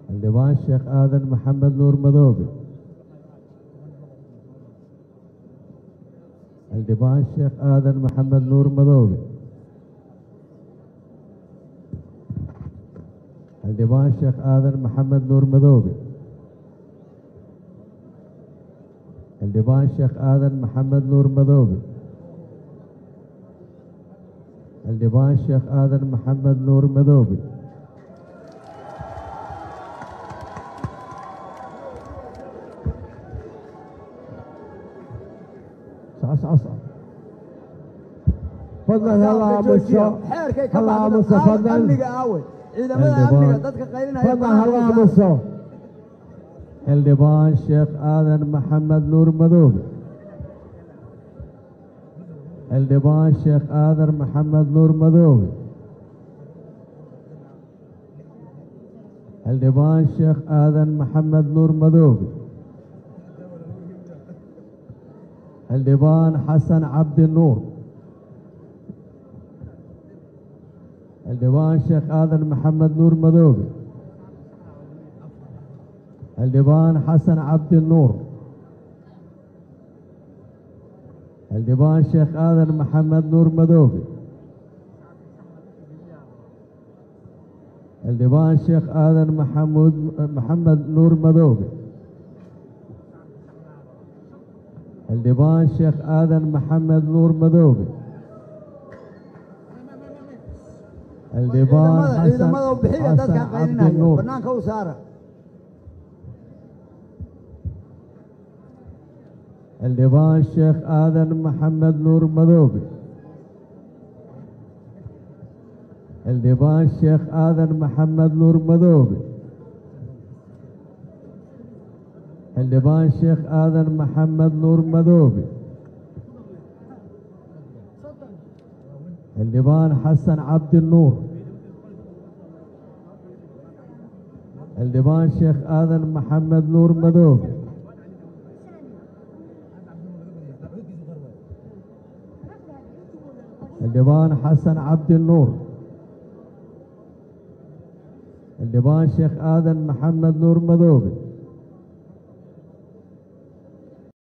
xildhibaan sheekh aadan maxamed nuur madoobe xildhibaan sheekh aadan maxamed nuur madoobe xildhibaan sheekh aadan maxamed nuur madoobe xildhibaan sheekh aadan maxamed nuur madoobe xildhibaan sheekh aadan maxamed nuur madoobe فضلا هلا مصو هلا مصو فضلا فضلا هلا مصو xildhibaan sheekh aadan maxamed nuur madoobe xildhibaan sheekh aadan maxamed nuur madoobe xildhibaan sheekh aadan maxamed nuur madoobe xildhibaan xasan cabdi nuur xildhibaan sheekh aadan maxamed nuur madoobe xildhibaan xasan cabdi nuur xildhibaan sheekh aadan maxamed nuur madoobe xildhibaan sheekh aadan maxamed nuur madoobe xildhibaan sheekh aadan maxamed nuur madoobe xildhibaan xasan cabdi nuur xildhibaan sheekh aadan maxamed nuur madoobe xildhibaan sheekh aadan maxamed nuur madoobe xildhibaan sheekh aadan maxamed nuur madoobe xildhibaan xasan cabdi nuur xildhibaan sheekh aadan maxamed nuur madoobe xildhibaan xasan cabdi nuur xildhibaan sheekh aadan maxamed nuur madoobe